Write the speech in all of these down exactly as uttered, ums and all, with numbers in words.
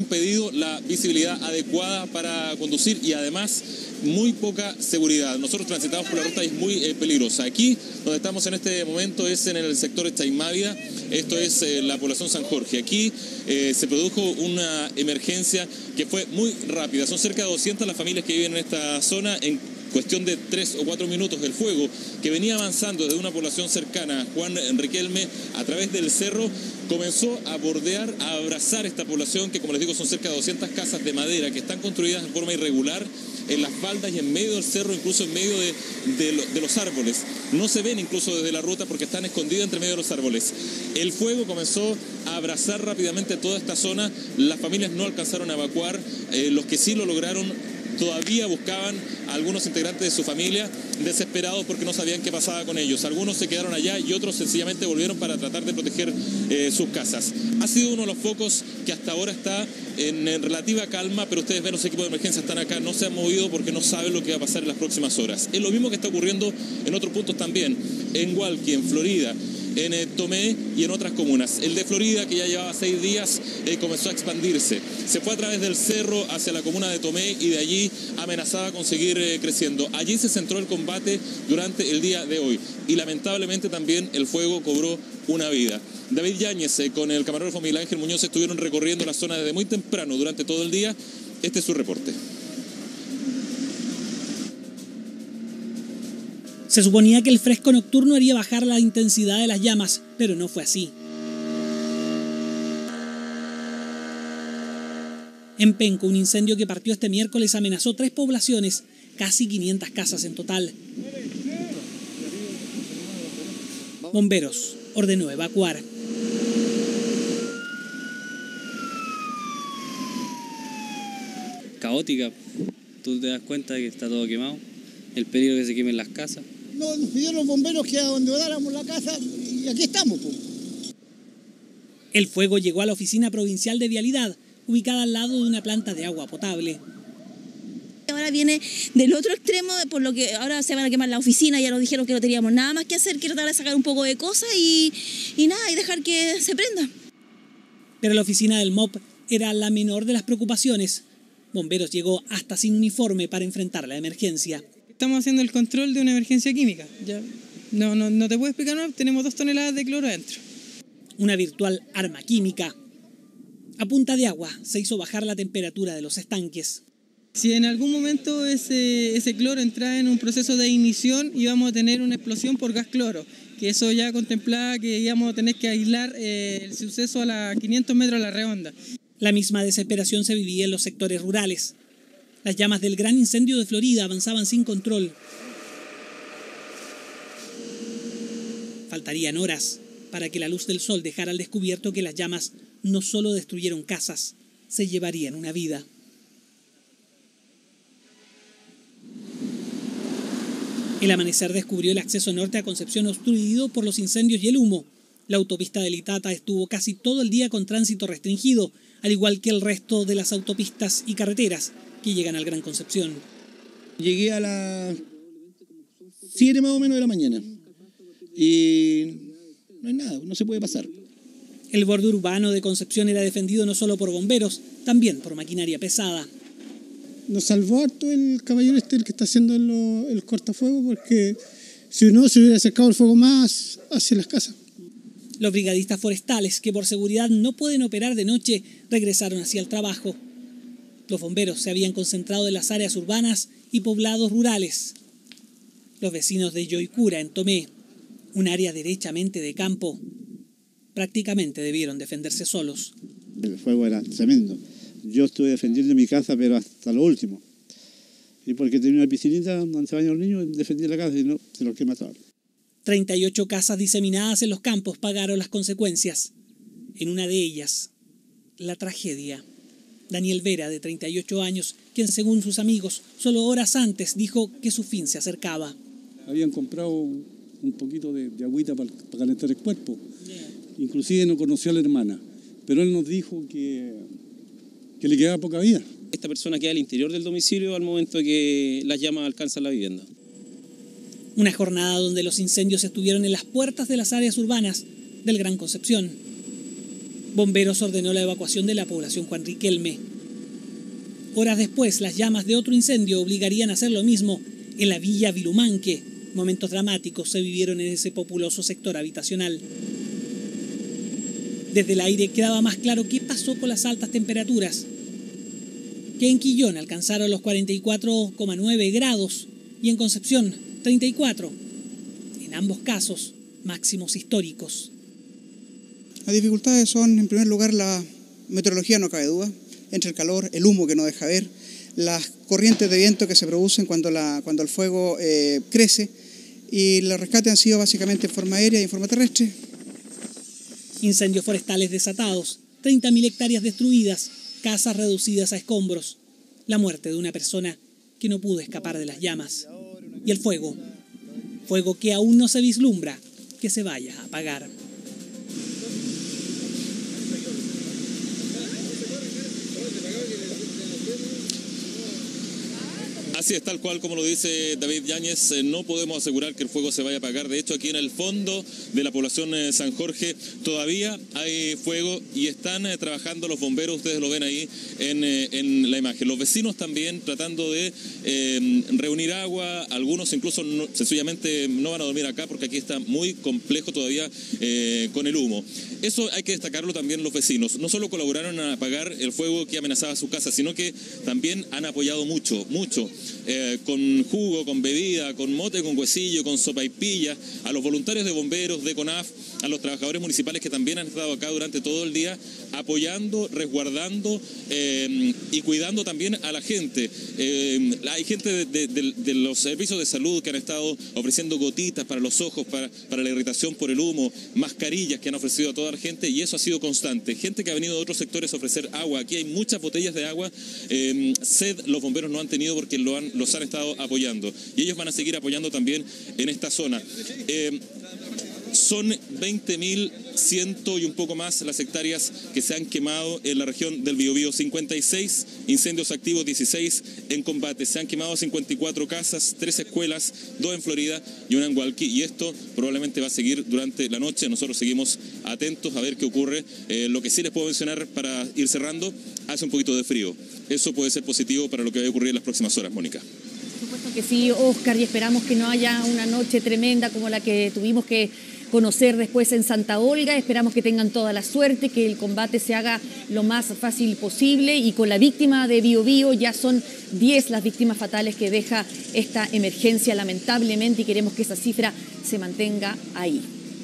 pedido la visibilidad adecuada para conducir y además muy poca seguridad. Nosotros transitamos por la ruta y es muy eh, peligrosa. Aquí, donde estamos en este momento, es en el sector Chaimávida, esto es eh, la población San Jorge. Aquí eh, se produjo una emergencia que fue muy rápida. Son cerca de doscientas las familias que viven en esta zona. En cuestión de tres o cuatro minutos, el fuego que venía avanzando desde una población cercana, Juan Riquelme, a través del cerro, comenzó a bordear, a abrazar esta población que, como les digo, son cerca de doscientas casas de madera que están construidas de forma irregular en las faldas y en medio del cerro, incluso en medio de, de, lo, de los árboles. No se ven incluso desde la ruta porque están escondidas entre medio de los árboles. El fuego comenzó a abrazar rápidamente toda esta zona. Las familias no alcanzaron a evacuar. Eh, los que sí lo lograron todavía buscaban a algunos integrantes de su familia, desesperados porque no sabían qué pasaba con ellos. Algunos se quedaron allá y otros sencillamente volvieron para tratar de proteger eh, sus casas. Ha sido uno de los focos que hasta ahora está en, en relativa calma, pero ustedes ven, los equipos de emergencia están acá, no se han movido porque no saben lo que va a pasar en las próximas horas. Es lo mismo que está ocurriendo en otros puntos también, en Hualqui, en Florida, en eh, Tomé y en otras comunas. El de Florida, que ya llevaba seis días, eh, comenzó a expandirse. Se fue a través del cerro hacia la comuna de Tomé y de allí amenazaba con seguir eh, creciendo. Allí se centró el combate durante el día de hoy y lamentablemente también el fuego cobró una vida. David Yáñez eh, con el camarógrafo Miguel Ángel Muñoz estuvieron recorriendo la zona desde muy temprano durante todo el día. Este es su reporte. Se suponía que el fresco nocturno haría bajar la intensidad de las llamas, pero no fue así. En Penco, un incendio que partió este miércoles amenazó tres poblaciones, casi quinientas casas en total. Bomberos ordenó evacuar. Caótica, tú te das cuenta de que está todo quemado, el peligro de que se quemen las casas. No, nos pidieron los bomberos que abandonáramos la casa y aquí estamos. Pues. El fuego llegó a la Oficina Provincial de Vialidad, ubicada al lado de una planta de agua potable. Ahora viene del otro extremo, por lo que ahora se van a quemar la oficina, ya nos dijeron que no teníamos nada más que hacer, que tratar de sacar un poco de cosas y, y nada, y dejar que se prenda. Pero la oficina del M O P era la menor de las preocupaciones. Bomberos llegó hasta sin uniforme para enfrentar la emergencia. Estamos haciendo el control de una emergencia química. Ya no, no, no te puedo explicar, no, tenemos dos toneladas de cloro adentro. Una virtual arma química. A punta de agua se hizo bajar la temperatura de los estanques. Si en algún momento ese, ese cloro entra en un proceso de ignición, íbamos a tener una explosión por gas cloro, que eso ya contemplaba que íbamos a tener que aislar eh, el suceso a la quinientos metros a la redonda. La misma desesperación se vivía en los sectores rurales. Las llamas del gran incendio de Florida avanzaban sin control. Faltarían horas para que la luz del sol dejara al descubierto que las llamas no solo destruyeron casas, se llevarían una vida. El amanecer descubrió el acceso norte a Concepción obstruido por los incendios y el humo. La autopista del Itata estuvo casi todo el día con tránsito restringido, al igual que el resto de las autopistas y carreteras que llegan al Gran Concepción. Llegué a las siete más o menos de la mañana y no hay nada, no se puede pasar. El borde urbano de Concepción era defendido no solo por bomberos, también por maquinaria pesada. Nos salvó harto el caballero este, el que está haciendo el, el cortafuego, porque si no se hubiera acercado el fuego más hacia las casas. Los brigadistas forestales, que por seguridad no pueden operar de noche, regresaron hacia el trabajo. Los bomberos se habían concentrado en las áreas urbanas y poblados rurales. Los vecinos de Yoicura, en Tomé, un área derechamente de campo, prácticamente debieron defenderse solos. El fuego era tremendo. Yo estuve defendiendo mi casa, pero hasta lo último. Y porque tenía una piscinita donde se bañan los niños, defendí la casa y no, se los quema todo. treinta y ocho casas diseminadas en los campos pagaron las consecuencias. En una de ellas, la tragedia. Daniel Vera, de treinta y ocho años, quien según sus amigos, solo horas antes dijo que su fin se acercaba. Habían comprado un poquito de, de agüita para, para calentar el cuerpo. Yeah. Inclusive no conoció a la hermana, pero él nos dijo que, que le quedaba poca vida. Esta persona queda al interior del domicilio al momento de que las llamas alcanzan la vivienda. Una jornada donde los incendios estuvieron en las puertas de las áreas urbanas del Gran Concepción. Bomberos ordenó la evacuación de la población Juan Riquelme. Horas después, las llamas de otro incendio obligarían a hacer lo mismo en la Villa Vilumanque. Momentos dramáticos se vivieron en ese populoso sector habitacional. Desde el aire quedaba más claro qué pasó con las altas temperaturas, que en Quillón alcanzaron los cuarenta y cuatro coma nueve grados y en Concepción treinta y cuatro. En ambos casos, máximos históricos. Las dificultades son, en primer lugar, la meteorología, no cabe duda, entre el calor, el humo que no deja ver, las corrientes de viento que se producen cuando, la, cuando el fuego eh, crece, y los rescates han sido básicamente en forma aérea y en forma terrestre. Incendios forestales desatados, treinta mil hectáreas destruidas, casas reducidas a escombros, la muerte de una persona que no pudo escapar de las llamas, y el fuego, fuego que aún no se vislumbra que se vaya a apagar. Así es, tal cual como lo dice David Yáñez, eh, no podemos asegurar que el fuego se vaya a apagar. De hecho, aquí en el fondo de la población eh, San Jorge todavía hay fuego y están eh, trabajando los bomberos, ustedes lo ven ahí en, eh, en la imagen. Los vecinos también tratando de eh, reunir agua, algunos incluso no, sencillamente no van a dormir acá porque aquí está muy complejo todavía eh, con el humo. Eso hay que destacarlo también los vecinos. No solo colaboraron a apagar el fuego que amenazaba su casa, sino que también han apoyado mucho, mucho. Eh, con jugo, con bebida, con mote, con huesillo, con sopaipilla, a los voluntarios de bomberos, de CONAF, a los trabajadores municipales que también han estado acá durante todo el día apoyando, resguardando eh, y cuidando también a la gente. Eh, hay gente de, de, de, de los servicios de salud que han estado ofreciendo gotitas para los ojos, para, para la irritación por el humo, mascarillas que han ofrecido a toda la gente y eso ha sido constante. Gente que ha venido de otros sectores a ofrecer agua. Aquí hay muchas botellas de agua. Eh, sed los bomberos no han tenido porque lo han, los han estado apoyando y ellos van a seguir apoyando también en esta zona. Eh, Son veinte mil ciento y un poco más las hectáreas que se han quemado en la región del Biobío. cincuenta y seis incendios activos, dieciséis en combate. Se han quemado cincuenta y cuatro casas, tres escuelas, dos en Florida y una en Hualqui. Y esto probablemente va a seguir durante la noche. Nosotros seguimos atentos a ver qué ocurre. Eh, lo que sí les puedo mencionar para ir cerrando, hace un poquito de frío. Eso puede ser positivo para lo que va a ocurrir en las próximas horas, Mónica. Por supuesto que sí, Oscar, y esperamos que no haya una noche tremenda como la que tuvimos que conocer después en Santa Olga. Esperamos que tengan toda la suerte, que el combate se haga lo más fácil posible y con la víctima de Biobío ya son diez las víctimas fatales que deja esta emergencia lamentablemente y queremos que esa cifra se mantenga ahí.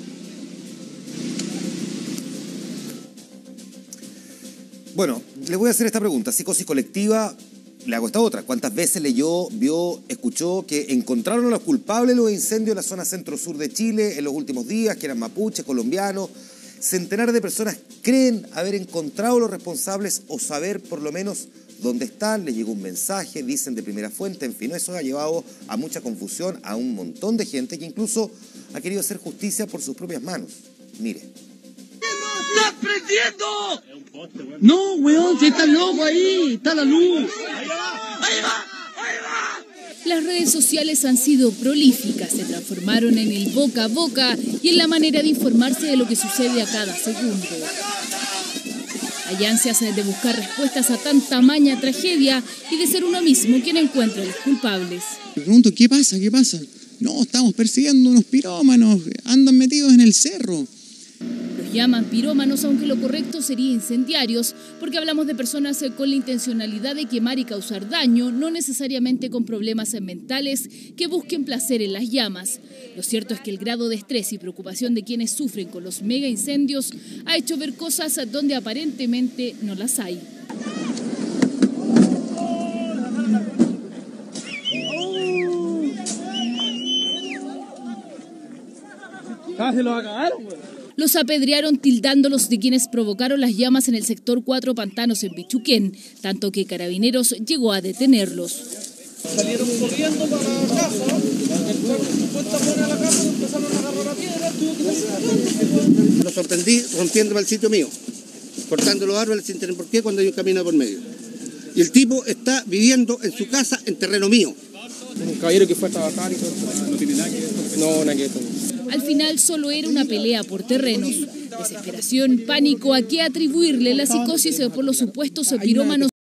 Bueno, les voy a hacer esta pregunta. Psicosis colectiva, le hago esta otra. ¿Cuántas veces leyó, vio, escuchó que encontraron a los culpables de los incendios en la zona centro-sur de Chile en los últimos días, que eran mapuches, colombianos? Centenares de personas creen haber encontrado a los responsables o saber por lo menos dónde están. Les llegó un mensaje, dicen de primera fuente. En fin, eso ha llevado a mucha confusión a un montón de gente que incluso ha querido hacer justicia por sus propias manos. Mire. ¡Estás prendiendo! No, weón, si está loco ahí, está la luz. Ahí va, ahí va, ahí va. Las redes sociales han sido prolíficas, se transformaron en el boca a boca y en la manera de informarse de lo que sucede a cada segundo. Hay ansias de buscar respuestas a tan tamaña tragedia y de ser uno mismo quien encuentre a los culpables. Me pregunto, ¿qué pasa? ¿Qué pasa? No, estamos persiguiendo unos pirómanos, andan metidos en el cerro. Los llaman pirómanos, aunque lo correcto sería incendiarios, porque hablamos de personas con la intencionalidad de quemar y causar daño, no necesariamente con problemas mentales que busquen placer en las llamas. Lo cierto es que el grado de estrés y preocupación de quienes sufren con los mega incendios ha hecho ver cosas donde aparentemente no las hay. Casi lo acabaron, güey. Los apedrearon tildándolos de quienes provocaron las llamas en el sector cuatro Pantanos en Pichuquén, tanto que Carabineros llegó a detenerlos. Salieron corriendo para la casa, el cuerpo supuesto pone a la casa y empezaron a agarrar la piedra, tuvo que salir. Lo sorprendí rompiéndome el sitio mío, cortando los árboles sin tener por qué cuando yo camino por medio. Y el tipo está viviendo en su casa en terreno mío. Un caballero que fue a trabajar y todo. No tiene nada que ver. No, nada que ver. Al final solo era una pelea por terrenos. Desesperación, pánico, ¿a qué atribuirle la psicosis por los supuestos pirómanos?